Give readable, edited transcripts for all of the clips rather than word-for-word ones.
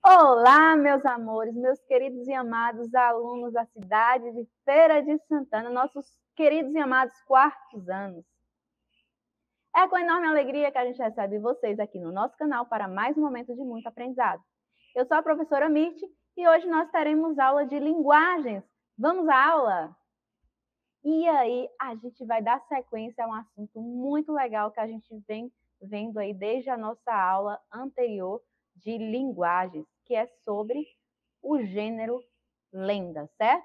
Olá, meus amores, meus queridos e amados alunos da cidade de Feira de Santana, nossos queridos e amados quartos anos. É com enorme alegria que a gente recebe vocês aqui no nosso canal para mais um momento de muito aprendizado. Eu sou a professora Mirth e hoje nós teremos aula de linguagens. Vamos à aula? E aí, a gente vai dar sequência a um assunto muito legal que a gente vem vendo aí desde a nossa aula anterior de linguagens, que é sobre o gênero lenda, certo?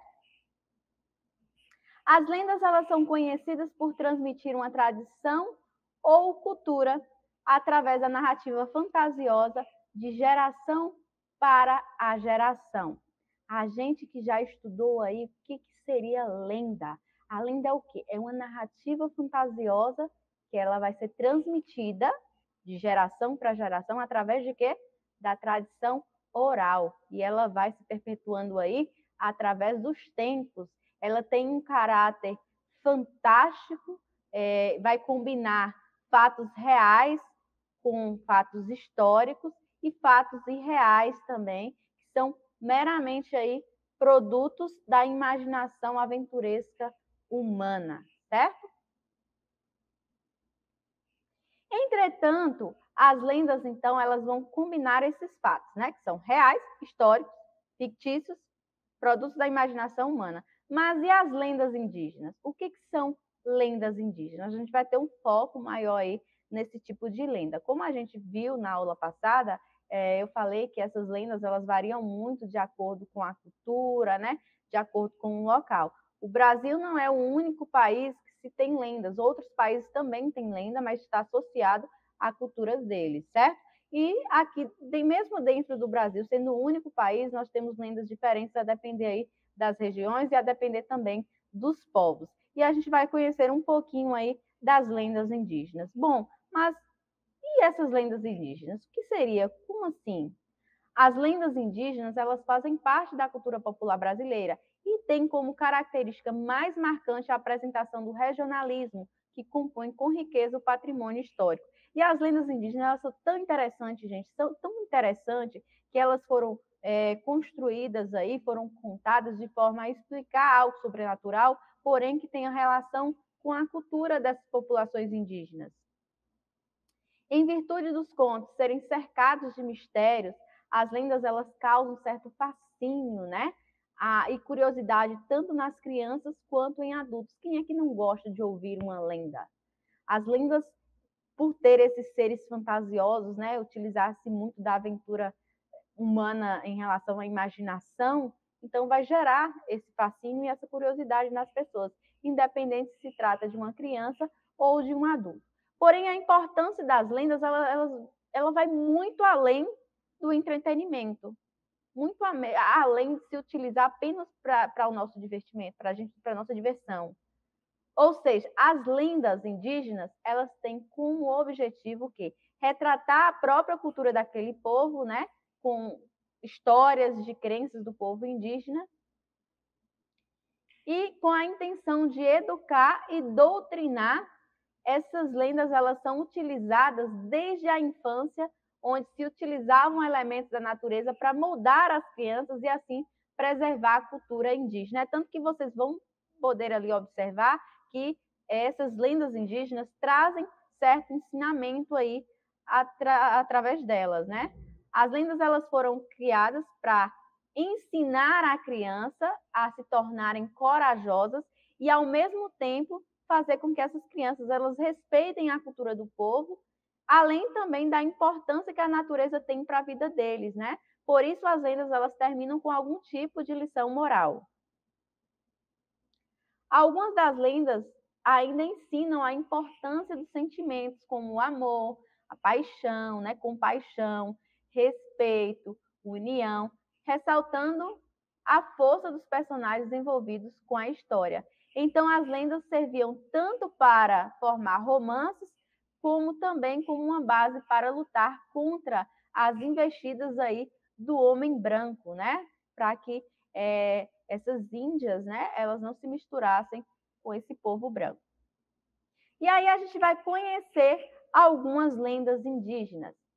As lendas, elas são conhecidas por transmitir uma tradição ou cultura através da narrativa fantasiosa de geração para a geração. A gente que já estudou aí o que seria lenda. A lenda é o quê? É uma narrativa fantasiosa que ela vai ser transmitida de geração para geração através de quê? Da tradição oral. E ela vai se perpetuando aí através dos tempos. Ela tem um caráter fantástico, vai combinar fatos reais com fatos históricos e fatos irreais também, que são meramente aí produtos da imaginação aventuresca humana, certo? Entretanto, as lendas, então, elas vão combinar esses fatos, né? Que são reais, históricos, fictícios, produtos da imaginação humana. Mas e as lendas indígenas? O que são lendas indígenas? A gente vai ter um foco maior aí nesse tipo de lenda. Como a gente viu na aula passada, eu falei que essas lendas elas variam muito de acordo com a cultura, né? De acordo com o local. O Brasil não é o único país que se tem lendas. Outros países também têm lenda, mas está associado à cultura deles, certo? E aqui, mesmo dentro do Brasil, sendo o único país, nós temos lendas diferentes a depender aí das regiões e a depender também dos povos. E a gente vai conhecer um pouquinho aí das lendas indígenas. Bom, mas e essas lendas indígenas? O que seria? Como assim? As lendas indígenas, elas fazem parte da cultura popular brasileira e têm como característica mais marcante a apresentação do regionalismo, que compõe com riqueza o patrimônio histórico. E as lendas indígenas, elas são tão interessantes, gente, são tão interessantes que elas foram construídas aí, foram contadas de forma a explicar algo sobrenatural, porém que tenha relação com a cultura dessas populações indígenas. Em virtude dos contos serem cercados de mistérios, as lendas elas causam certo fascínio, né? E curiosidade tanto nas crianças quanto em adultos. Quem é que não gosta de ouvir uma lenda? As lendas, por ter esses seres fantasiosos, né, utilizar-se muito da aventura humana em relação à imaginação, então vai gerar esse fascínio e essa curiosidade nas pessoas, independente se trata de uma criança ou de um adulto. Porém, a importância das lendas, ela vai muito além do entretenimento, muito além de se utilizar apenas para o nosso divertimento, para a nossa diversão. Ou seja, as lendas indígenas, elas têm como objetivo o quê? Retratar a própria cultura daquele povo, né? Com histórias de crenças do povo indígena e com a intenção de educar e doutrinar. Essas lendas elas são utilizadas desde a infância, onde se utilizavam elementos da natureza para moldar as crianças e assim preservar a cultura indígena. É tanto que vocês vão poder ali observar que essas lendas indígenas trazem certo ensinamento aí através delas, né? As lendas elas foram criadas para ensinar a criança a se tornarem corajosas e ao mesmo tempo fazer com que essas crianças elas respeitem a cultura do povo, além também da importância que a natureza tem para a vida deles, né? Por isso as lendas elas terminam com algum tipo de lição moral. Algumas das lendas ainda ensinam a importância dos sentimentos, como o amor, a paixão, né? Compaixão, respeito, união, ressaltando a força dos personagens envolvidos com a história. Então, as lendas serviam tanto para formar romances, como também como uma base para lutar contra as investidas aí do homem branco, né? Para que essas índias, né, elas não se misturassem com esse povo branco. E aí a gente vai conhecer algumas lendas indígenas.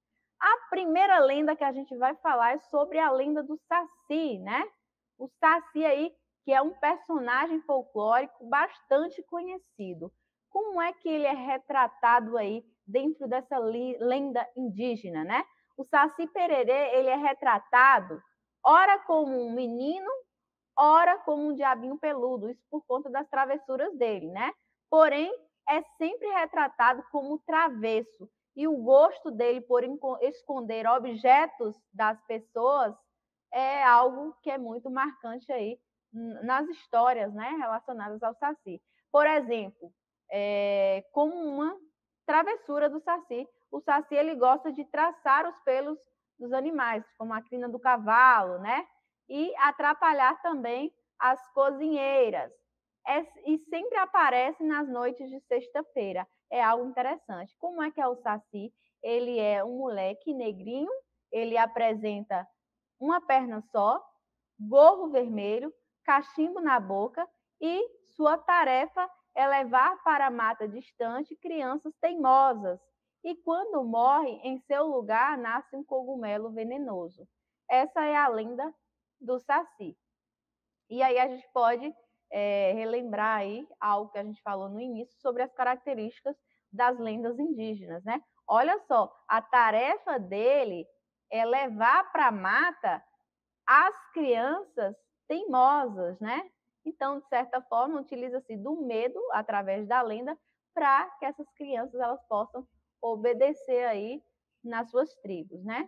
A primeira lenda que a gente vai falar é sobre a lenda do Saci, né? O Saci aí, que é um personagem folclórico bastante conhecido. Como é que ele é retratado aí dentro dessa lenda indígena, né? O Saci Pererê, ele é retratado ora como um menino, ora como um diabinho peludo, isso por conta das travessuras dele, né? Porém, é sempre retratado como travesso, e o gosto dele por esconder objetos das pessoas é algo que é muito marcante aí nas histórias, né, relacionadas ao Saci. Por exemplo, como uma travessura do Saci, o Saci ele gosta de traçar os pelos dos animais, como a crina do cavalo, né? E atrapalhar também as cozinheiras. E sempre aparece nas noites de sexta-feira. É algo interessante. Como é que é o Saci? Ele é um moleque negrinho, ele apresenta uma perna só, gorro vermelho, cachimbo na boca e sua tarefa é levar para a mata distante crianças teimosas. E quando morre, em seu lugar nasce um cogumelo venenoso. Essa é a lenda do Saci. E aí a gente pode relembrar aí algo que a gente falou no início sobre as características das lendas indígenas, né? Olha só, a tarefa dele é levar para a mata as crianças teimosas, né? Então, de certa forma, utiliza-se do medo através da lenda para que essas crianças elas possam obedecer aí nas suas tribos, né?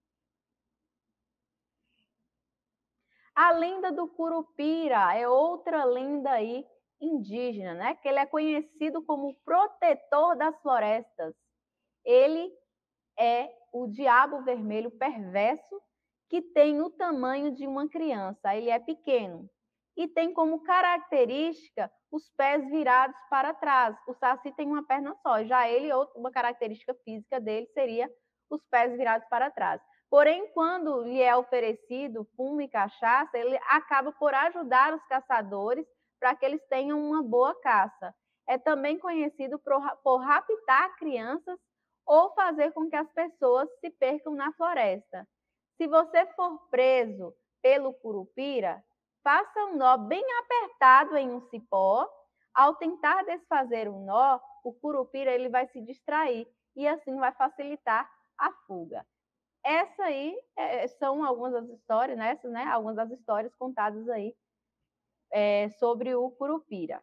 A lenda do Curupira é outra lenda aí indígena, né? Que ele é conhecido como protetor das florestas. Ele é o diabo vermelho perverso que tem o tamanho de uma criança. Ele é pequeno e tem como característica os pés virados para trás. O Saci tem uma perna só, já ele, uma característica física dele seria os pés virados para trás. Porém, quando lhe é oferecido fumo e cachaça, ele acaba por ajudar os caçadores para que eles tenham uma boa caça. É também conhecido por raptar crianças ou fazer com que as pessoas se percam na floresta. Se você for preso pelo Curupira, faça um nó bem apertado em um cipó. Ao tentar desfazer o nó, o Curupira ele vai se distrair e assim vai facilitar a fuga. Essa aí são algumas das histórias, né? Algumas das histórias contadas aí sobre o Curupira.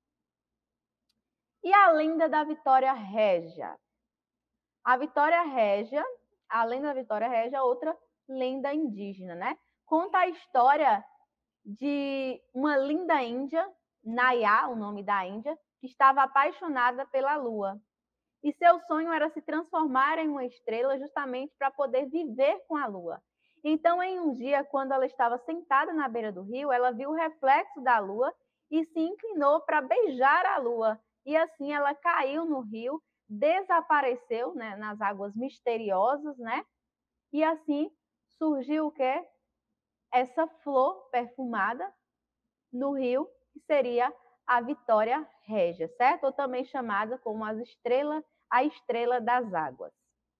E a lenda da Vitória Régia? A Vitória Régia, a lenda da Vitória Régia é outra lenda indígena, né? Conta a história de uma linda índia, Nayá, o nome da Índia, que estava apaixonada pela lua. E seu sonho era se transformar em uma estrela justamente para poder viver com a lua. Então, em um dia, quando ela estava sentada na beira do rio, ela viu o reflexo da lua e se inclinou para beijar a lua. E assim ela caiu no rio, desapareceu, né, nas águas misteriosas, né? E assim surgiu o quê? Essa flor perfumada no rio, que seria a Vitória Régia, certo? Ou também chamada como a estrela das águas.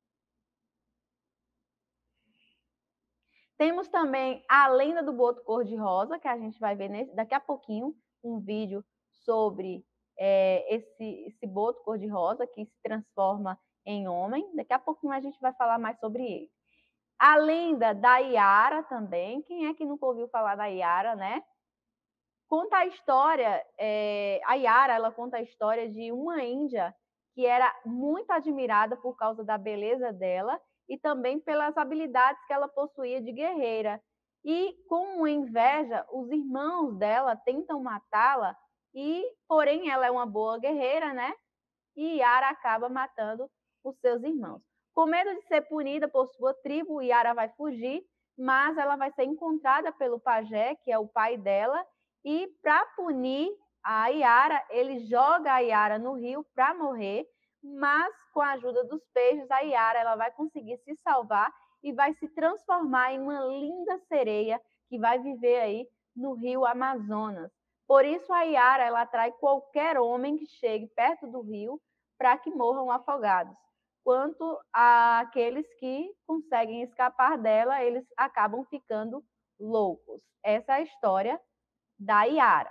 Temos também a lenda do boto cor-de-rosa, que a gente vai ver daqui a pouquinho um vídeo sobre esse boto cor-de-rosa que se transforma em homem. Daqui a pouquinho a gente vai falar mais sobre ele. A lenda da Iara também. Quem é que nunca ouviu falar da Iara, né? Conta a história, a Iara, ela conta a história de uma índia que era muito admirada por causa da beleza dela e também pelas habilidades que ela possuía de guerreira. E com inveja, os irmãos dela tentam matá-la e, porém, ela é uma boa guerreira, né? E Yara acaba matando os seus irmãos. Com medo de ser punida por sua tribo, Yara vai fugir, mas ela vai ser encontrada pelo pajé, que é o pai dela, e para punir a Yara, ele joga a Yara no rio para morrer, mas com a ajuda dos peixes, a Yara ela vai conseguir se salvar e vai se transformar em uma linda sereia que vai viver aí no rio Amazonas. Por isso a Yara ela atrai qualquer homem que chegue perto do rio para que morram afogados. quanto aqueles que conseguem escapar dela, eles acabam ficando loucos. Essa é a história da Iara.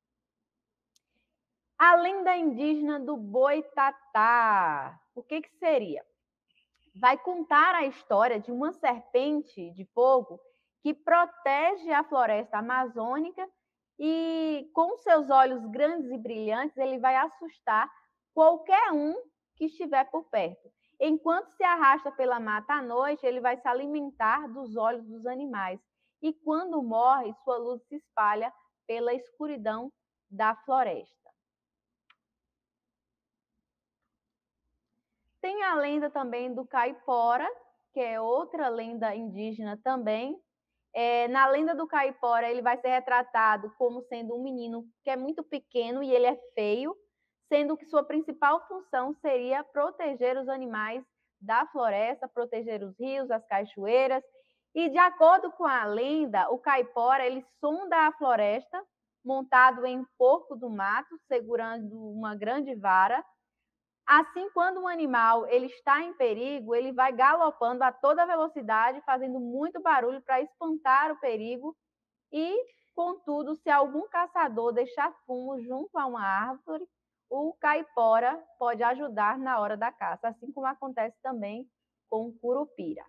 A lenda indígena do Boitatá. O que seria? Vai contar a história de uma serpente de fogo que protege a floresta amazônica e, com seus olhos grandes e brilhantes, ele vai assustar qualquer um que estiver por perto. Enquanto se arrasta pela mata à noite, ele vai se alimentar dos olhos dos animais. E quando morre, sua luz se espalha pela escuridão da floresta. Tem a lenda também do Caipora, que é outra lenda indígena também. Na lenda do Caipora, ele vai ser retratado como sendo um menino que é muito pequeno e ele é feio, sendo que sua principal função seria proteger os animais da floresta, proteger os rios, as cachoeiras. E de acordo com a lenda, o Caipora ele sonda a floresta montado em um porco do mato, segurando uma grande vara. Assim, quando um animal ele está em perigo, ele vai galopando a toda velocidade, fazendo muito barulho para espantar o perigo. E, contudo, se algum caçador deixar fumo junto a uma árvore, o caipora pode ajudar na hora da caça, assim como acontece também com o curupira.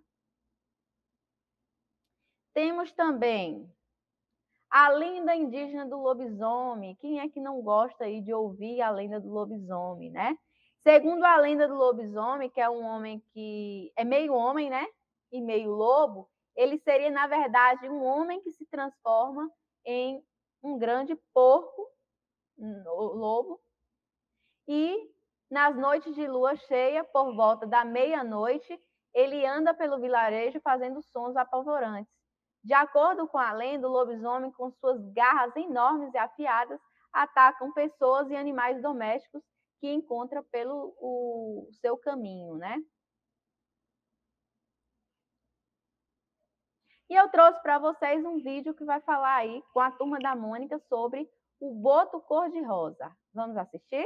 Temos também a lenda indígena do lobisomem. Quem é que não gosta aí de ouvir a lenda do lobisomem, né? Segundo a lenda do lobisomem, que é um homem que é meio homem, né? E meio lobo, ele seria, na verdade, um homem que se transforma em um grande porco, lobo, e nas noites de lua cheia, por volta da meia-noite, ele anda pelo vilarejo fazendo sons apavorantes. De acordo com a lenda, o lobisomem, com suas garras enormes e afiadas, atacam pessoas e animais domésticos que encontra pelo o seu caminho, né? E eu trouxe para vocês um vídeo que vai falar aí com a turma da Mônica sobre o boto cor-de-rosa. Vamos assistir?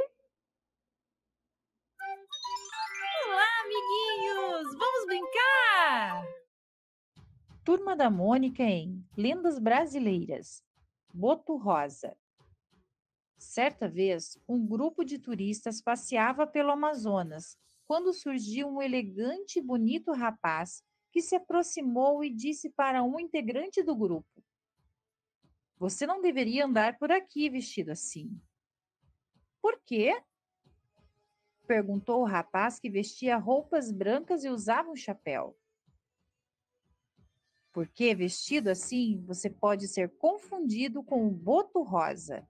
Olá, amiguinhos! Vamos brincar? Turma da Mônica em Lendas Brasileiras. Boto Rosa. Certa vez, um grupo de turistas passeava pelo Amazonas, quando surgiu um elegante e bonito rapaz que se aproximou e disse para um integrante do grupo: "Você não deveria andar por aqui vestido assim." "Por quê?" perguntou o rapaz, que vestia roupas brancas e usava um chapéu. "Porque vestido assim, você pode ser confundido com o Boto Rosa."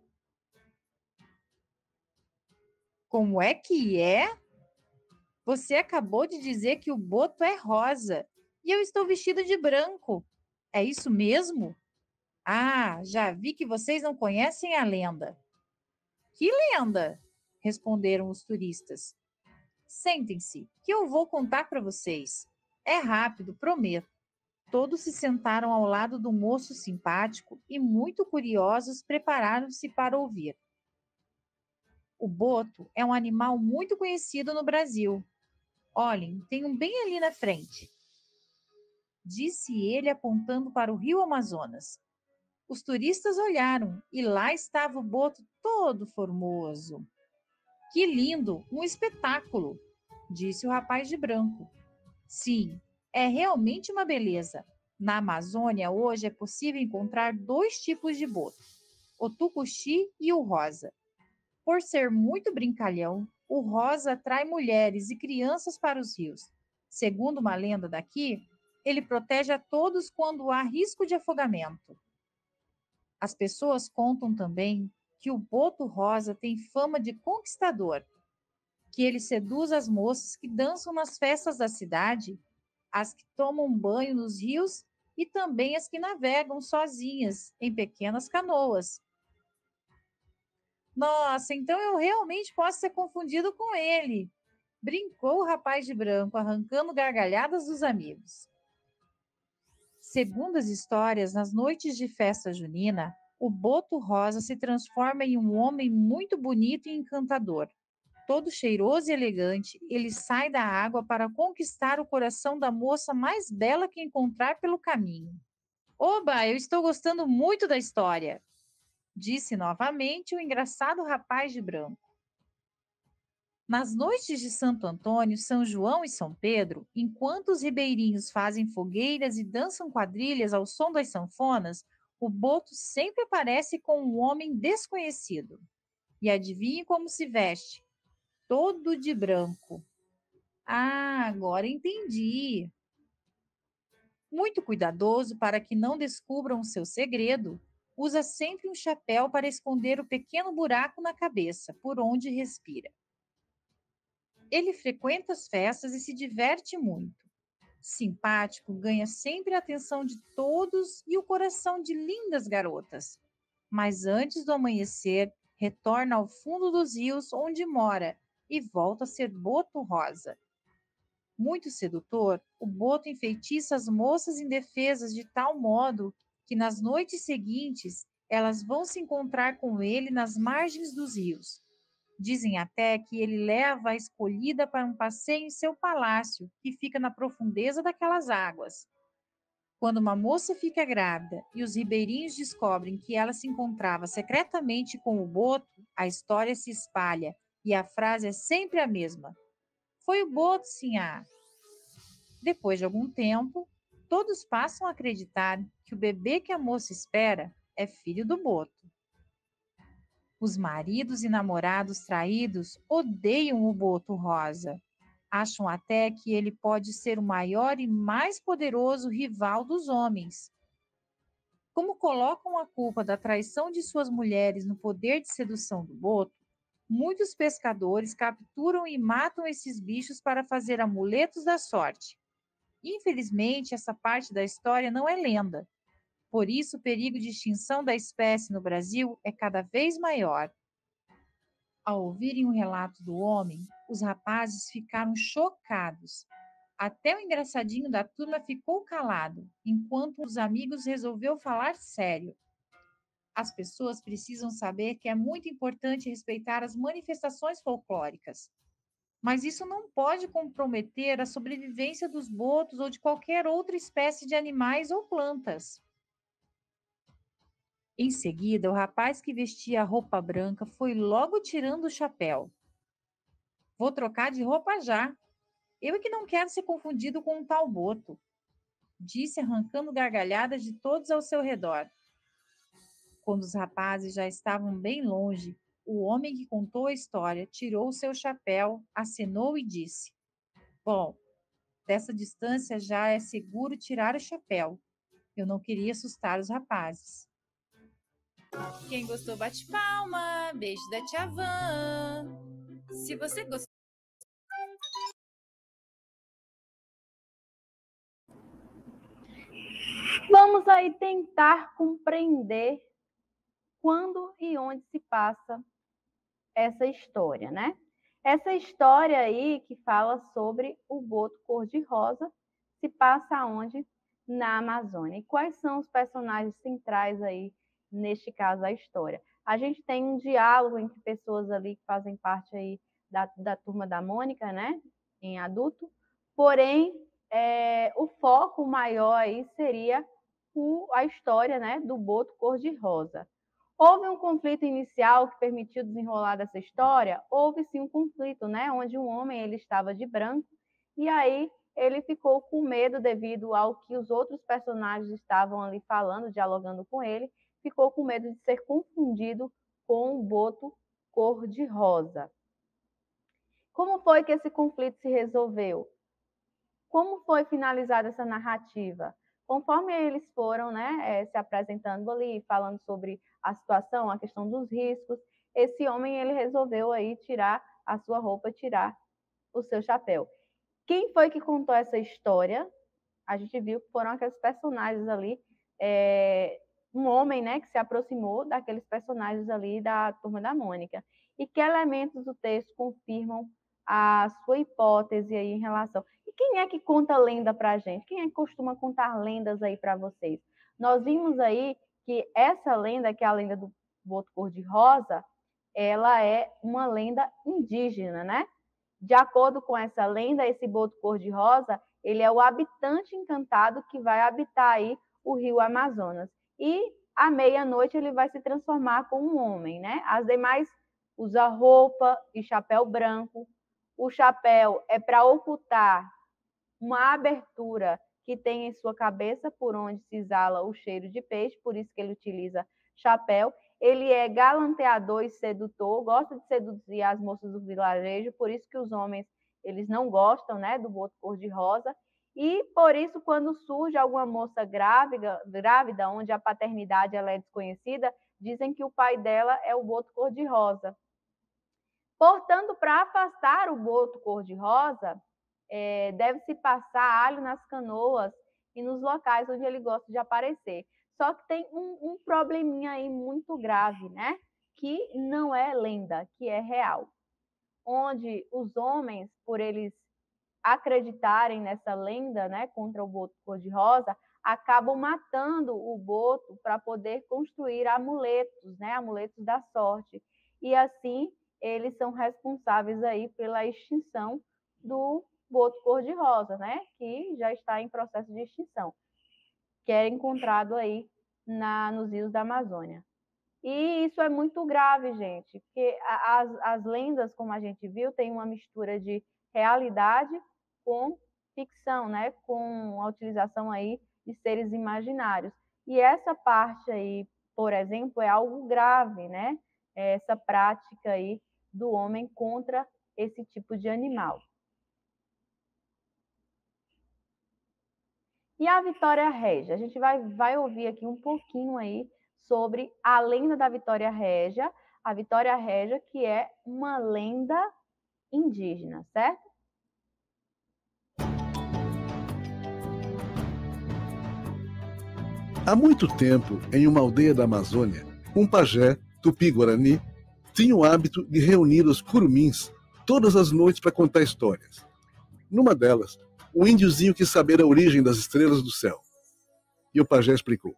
"Como é que é? Você acabou de dizer que o boto é rosa e eu estou vestido de branco. É isso mesmo? Ah, já vi que vocês não conhecem a lenda." "Que lenda?" responderam os turistas. "Sentem-se, que eu vou contar para vocês. É rápido, prometo." Todos se sentaram ao lado do moço simpático e, muito curiosos, prepararam-se para ouvir. O boto é um animal muito conhecido no Brasil. Olhem, tem um bem ali na frente, disse ele, apontando para o rio Amazonas. Os turistas olharam e lá estava o boto todo formoso. "Que lindo, um espetáculo", disse o rapaz de branco. "Sim, é realmente uma beleza. Na Amazônia, hoje é possível encontrar dois tipos de boto, o tucuxi e o rosa. Por ser muito brincalhão, o rosa atrai mulheres e crianças para os rios. Segundo uma lenda daqui, ele protege a todos quando há risco de afogamento." As pessoas contam também que o boto rosa tem fama de conquistador, que ele seduz as moças que dançam nas festas da cidade, as que tomam banho nos rios e também as que navegam sozinhas em pequenas canoas. "Nossa, então eu realmente posso ser confundido com ele", brincou o rapaz de branco, arrancando gargalhadas dos amigos. Segundo as histórias, nas noites de festa junina, o boto rosa se transforma em um homem muito bonito e encantador. Todo cheiroso e elegante, ele sai da água para conquistar o coração da moça mais bela que encontrar pelo caminho. Oba, eu estou gostando muito da história, disse novamente o engraçado rapaz de branco. Nas noites de Santo Antônio, São João e São Pedro, enquanto os ribeirinhos fazem fogueiras e dançam quadrilhas ao som das sanfonas, o boto sempre aparece com um homem desconhecido. E adivinhe como se veste? Todo de branco. Ah, agora entendi. Muito cuidadoso para que não descubram o seu segredo, usa sempre um chapéu para esconder o pequeno buraco na cabeça, por onde respira. Ele frequenta as festas e se diverte muito. Simpático, ganha sempre a atenção de todos e o coração de lindas garotas. Mas antes do amanhecer, retorna ao fundo dos rios onde mora e volta a ser boto rosa. Muito sedutor, o boto enfeitiça as moças indefesas de tal modo que nas noites seguintes elas vão se encontrar com ele nas margens dos rios. Dizem até que ele leva a escolhida para um passeio em seu palácio, que fica na profundeza daquelas águas. Quando uma moça fica grávida e os ribeirinhos descobrem que ela se encontrava secretamente com o boto, a história se espalha e a frase é sempre a mesma. Foi o boto, sinhá. Depois de algum tempo, todos passam a acreditar que o bebê que a moça espera é filho do boto. Os maridos e namorados traídos odeiam o boto rosa. Acham até que ele pode ser o maior e mais poderoso rival dos homens. Como colocam a culpa da traição de suas mulheres no poder de sedução do boto, muitos pescadores capturam e matam esses bichos para fazer amuletos da sorte. Infelizmente, essa parte da história não é lenda. Por isso, o perigo de extinção da espécie no Brasil é cada vez maior. Ao ouvirem o relato do homem, os rapazes ficaram chocados. Até o engraçadinho da turma ficou calado, enquanto os amigos resolveu falar sério. As pessoas precisam saber que é muito importante respeitar as manifestações folclóricas. Mas isso não pode comprometer a sobrevivência dos botos ou de qualquer outra espécie de animais ou plantas. Em seguida, o rapaz que vestia a roupa branca foi logo tirando o chapéu. Vou trocar de roupa já. Eu é que não quero ser confundido com um tal boto, disse arrancando gargalhadas de todos ao seu redor. Quando os rapazes já estavam bem longe, o homem que contou a história tirou o seu chapéu, acenou e disse: Bom, dessa distância já é seguro tirar o chapéu. Eu não queria assustar os rapazes. Quem gostou, bate palma. Beijo da tia Van. Se você gostou, Vamos aí tentar compreender quando e onde se passa essa história, né? Essa história aí que fala sobre o boto cor-de-rosa se passa onde? Na Amazônia. E quais são os personagens centrais aí, neste caso, da história? A gente tem um diálogo entre pessoas ali que fazem parte aí da turma da Mônica, né? Em adulto. Porém, o foco maior aí seria a história, né? Do boto cor-de-rosa. Houve um conflito inicial que permitiu desenrolar dessa história? Houve sim um conflito, né? Onde um homem ele estava de branco e aí ele ficou com medo devido ao que os outros personagens estavam ali falando, dialogando com ele, ficou com medo de ser confundido com o boto cor-de-rosa. Como foi que esse conflito se resolveu? Como foi finalizada essa narrativa? Conforme eles foram, né, se apresentando ali, falando sobre a situação, a questão dos riscos, esse homem ele resolveu aí tirar a sua roupa, tirar o seu chapéu. Quem foi que contou essa história? A gente viu que foram aqueles personagens ali, um homem, né, que se aproximou daqueles personagens ali da Turma da Mônica. E que elementos do texto confirmam a sua hipótese aí em relação... E quem é que conta lenda para a gente? Quem é que costuma contar lendas aí para vocês? Nós vimos aí que essa lenda, que é a lenda do boto cor-de-rosa, ela é uma lenda indígena, né? De acordo com essa lenda, esse boto cor-de-rosa, ele é o habitante encantado que vai habitar aí o rio Amazonas. E à meia-noite ele vai se transformar com um homem, né? As demais usa roupa e chapéu branco. O chapéu é para ocultar uma abertura que tem em sua cabeça por onde se exala o cheiro de peixe, por isso que ele utiliza chapéu. Ele é galanteador e sedutor, gosta de seduzir as moças do vilarejo, por isso que os homens eles não gostam, né, do boto cor-de-rosa. E por isso, quando surge alguma moça grávida, onde a paternidade ela é desconhecida, dizem que o pai dela é o boto cor-de-rosa. Portanto, para afastar o boto cor-de-rosa, deve-se passar alho nas canoas e nos locais onde ele gosta de aparecer. Só que tem um probleminha aí muito grave, né? Que não é lenda, que é real. Onde os homens, por eles acreditarem nessa lenda, né, contra o boto cor-de-rosa, acabam matando o boto para poder construir amuletos, né, amuletos da sorte. E assim, eles são responsáveis aí pela extinção do boto cor-de-rosa, né, que já está em processo de extinção, que é encontrado aí nos rios da Amazônia. E isso é muito grave, gente, porque as lendas, como a gente viu, tem uma mistura de realidade com ficção, né? Com a utilização aí de seres imaginários. E essa parte aí, por exemplo, é algo grave, né? Essa prática aí do homem contra esse tipo de animal. E a Vitória Régia? A gente vai ouvir aqui um pouquinho aí sobre a lenda da Vitória Régia. A Vitória Régia, que é uma lenda indígena, certo? Há muito tempo, em uma aldeia da Amazônia, um pajé, tupi-guarani, tinha o hábito de reunir os curumins todas as noites para contar histórias. Numa delas, um índiozinho quis saber a origem das estrelas do céu. E o pajé explicou.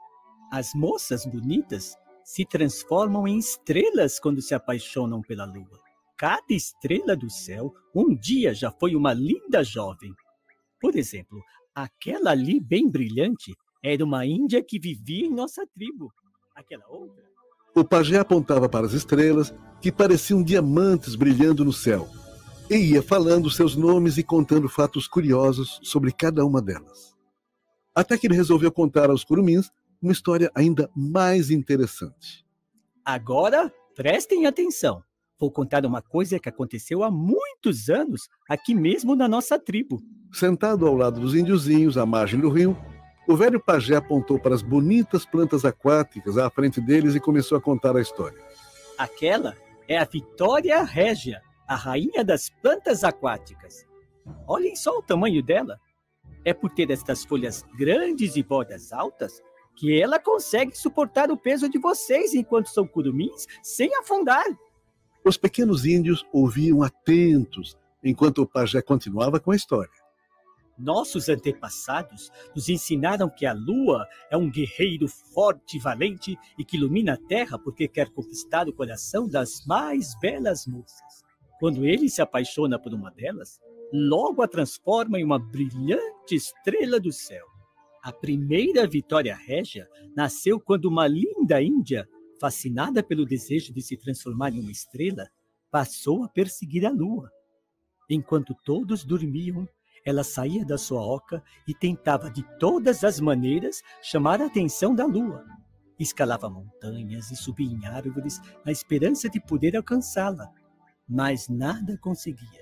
As moças bonitas se transformam em estrelas quando se apaixonam pela lua. Cada estrela do céu um dia já foi uma linda jovem. Por exemplo, aquela ali bem brilhante era uma índia que vivia em nossa tribo. Aquela outra... O pajé apontava para as estrelas, que pareciam diamantes brilhando no céu, e ia falando seus nomes e contando fatos curiosos sobre cada uma delas. Até que ele resolveu contar aos curumins uma história ainda mais interessante. Agora, prestem atenção. Vou contar uma coisa que aconteceu há muitos anos, aqui mesmo na nossa tribo. Sentado ao lado dos índiozinhos, à margem do rio, o velho pajé apontou para as bonitas plantas aquáticas à frente deles e começou a contar a história. Aquela é a Vitória Régia, a rainha das plantas aquáticas. Olhem só o tamanho dela. É por ter estas folhas grandes e bordas altas que ela consegue suportar o peso de vocês enquanto são curumins sem afundar. Os pequenos índios ouviam atentos enquanto o pajé continuava com a história. Nossos antepassados nos ensinaram que a lua é um guerreiro forte e valente e que ilumina a terra porque quer conquistar o coração das mais belas moças. Quando ele se apaixona por uma delas, logo a transforma em uma brilhante estrela do céu. A primeira Vitória Régia nasceu quando uma linda índia, fascinada pelo desejo de se transformar em uma estrela, passou a perseguir a lua. Enquanto todos dormiam, ela saía da sua oca e tentava de todas as maneiras chamar a atenção da lua. Escalava montanhas e subia em árvores na esperança de poder alcançá-la, mas nada conseguia.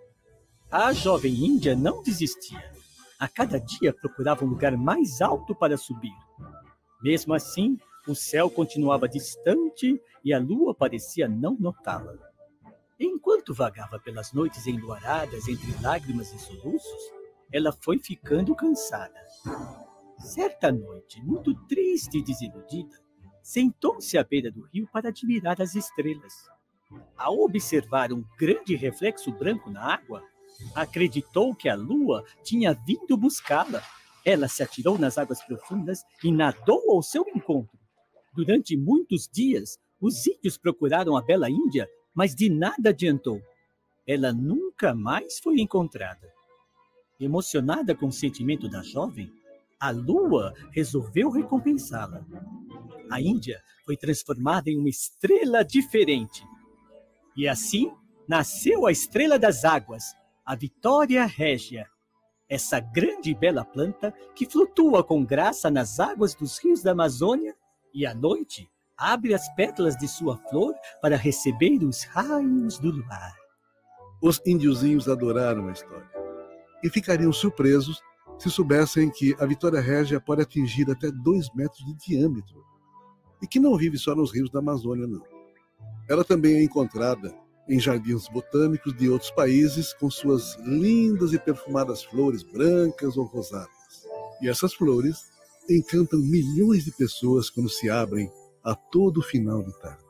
A jovem índia não desistia. A cada dia procurava um lugar mais alto para subir. Mesmo assim, o céu continuava distante e a lua parecia não notá-la. Enquanto vagava pelas noites enluaradas entre lágrimas e soluços, ela foi ficando cansada. Certa noite, muito triste e desiludida, sentou-se à beira do rio para admirar as estrelas. Ao observar um grande reflexo branco na água, acreditou que a lua tinha vindo buscá-la. Ela se atirou nas águas profundas e nadou ao seu encontro. Durante muitos dias, Os índios procuraram a bela Índia, mas de nada adiantou. Ela nunca mais foi encontrada. Emocionada com o sentimento da jovem, a lua resolveu recompensá-la. A Índia foi transformada em uma estrela diferente. E assim nasceu a Estrela das Águas, a Vitória Régia. Essa grande e bela planta que flutua com graça nas águas dos rios da Amazônia e à noite abre as pétalas de sua flor para receber os raios do luar. Os índiozinhos adoraram a história e ficariam surpresos se soubessem que a Vitória Régia pode atingir até 2 metros de diâmetro e que não vive só nos rios da Amazônia, não. Ela também é encontrada em jardins botânicos de outros países com suas lindas e perfumadas flores brancas ou rosadas. E essas flores encantam milhões de pessoas quando se abrem a todo final de tarde.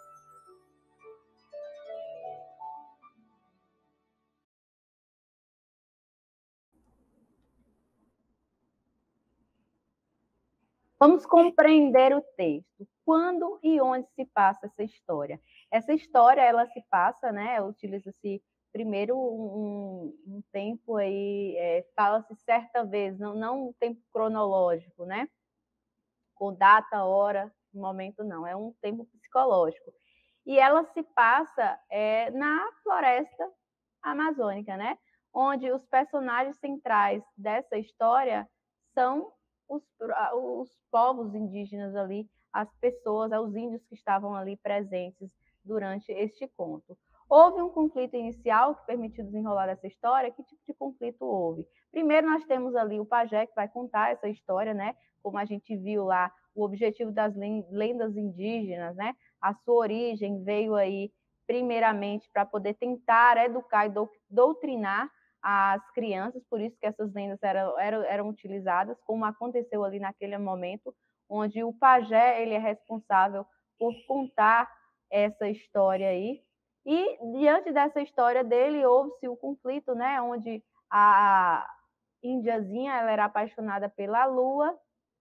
Vamos compreender o texto. Quando e onde se passa essa história? Essa história, ela se passa, né? Utiliza-se primeiro um tempo aí, fala-se certa vez, não um tempo cronológico, né? Com data, hora, momento, não. É um tempo psicológico. E ela se passa na floresta amazônica, né? Onde os personagens centrais dessa história são os povos indígenas ali, as pessoas, os índios que estavam ali presentes durante este conto. Houve um conflito inicial que permitiu desenrolar essa história. Que tipo de conflito houve? Primeiro, nós temos ali o pajé, que vai contar essa história, né? Como a gente viu lá, o objetivo das lendas indígenas, né? A sua origem veio aí, primeiramente, para poder tentar educar e doutrinar as crianças, por isso que essas lendas eram utilizadas, como aconteceu ali naquele momento, onde o pajé ele é responsável por contar essa história aí. E, diante dessa história dele, houve-se o conflito, né, onde a índiazinha ela era apaixonada pela lua,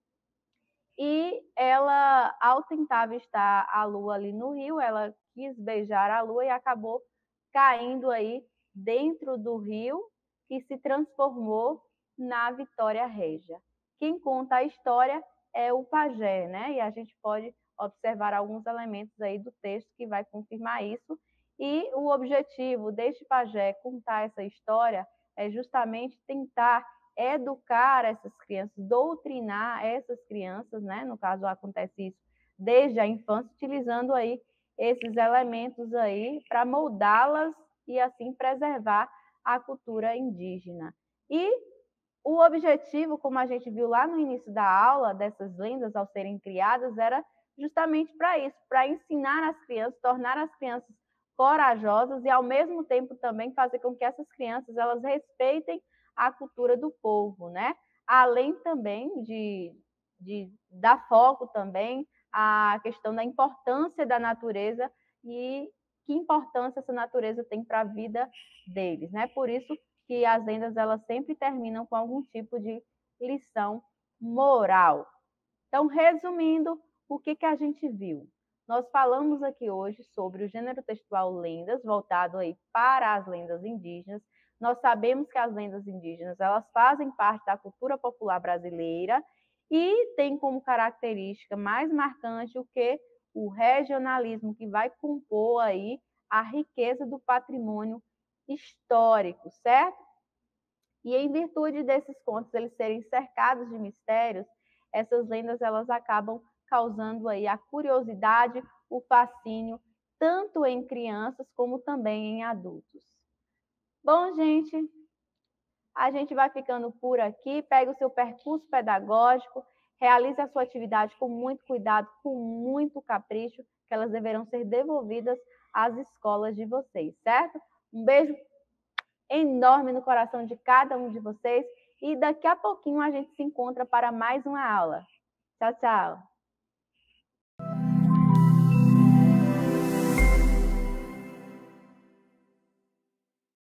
e ela, ao tentar avistar a lua ali no rio, ela quis beijar a lua e acabou caindo aí dentro do rio, que se transformou na Vitória Régia. Quem conta a história é o pajé, né? E a gente pode observar alguns elementos aí do texto que vai confirmar isso. E o objetivo deste pajé contar essa história é justamente tentar educar essas crianças, doutrinar essas crianças, né? No caso, acontece isso desde a infância, utilizando aí esses elementos aí para moldá-las e assim preservar a cultura indígena. E o objetivo, como a gente viu lá no início da aula, dessas lendas ao serem criadas, era justamente para isso, para ensinar as crianças, tornar as crianças corajosas e, ao mesmo tempo, também fazer com que essas crianças elas respeitem a cultura do povo, né? Além também de dar foco também à questão da importância da natureza e que importância essa natureza tem para a vida deles, né? Por isso que as lendas elas sempre terminam com algum tipo de lição moral. Então, resumindo, o que a gente viu? Nós falamos aqui hoje sobre o gênero textual lendas, voltado aí para as lendas indígenas. Nós sabemos que as lendas indígenas elas fazem parte da cultura popular brasileira e tem como característica mais marcante o que o regionalismo, que vai compor aí a riqueza do patrimônio histórico, certo? E em virtude desses contos eles serem cercados de mistérios, essas lendas elas acabam causando aí a curiosidade, o fascínio, tanto em crianças como também em adultos. Bom, gente, a gente vai ficando por aqui. Pegue o seu percurso pedagógico, realize a sua atividade com muito cuidado, com muito capricho, que elas deverão ser devolvidas às escolas de vocês, certo? Um beijo enorme no coração de cada um de vocês e daqui a pouquinho a gente se encontra para mais uma aula. Tchau, tchau!